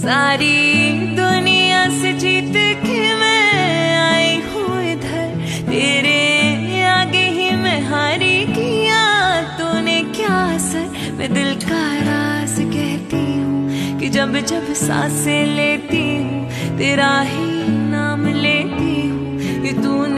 सारी दुनिया से जीत के मैं आई हूँ इधर, तेरे आगे ही मैं हारी किया तूने क्या असर। मैं दिल का राज कहती हूँ कि जब जब सांसें लेती हूँ तेरा ही नाम लेती हूँ कि तू